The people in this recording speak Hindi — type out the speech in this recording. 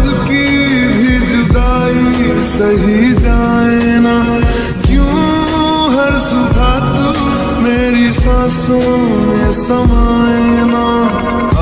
की भी जुदाई सही जाए ना, क्यों हर सुबह तू मेरी सांसों में समाए ना।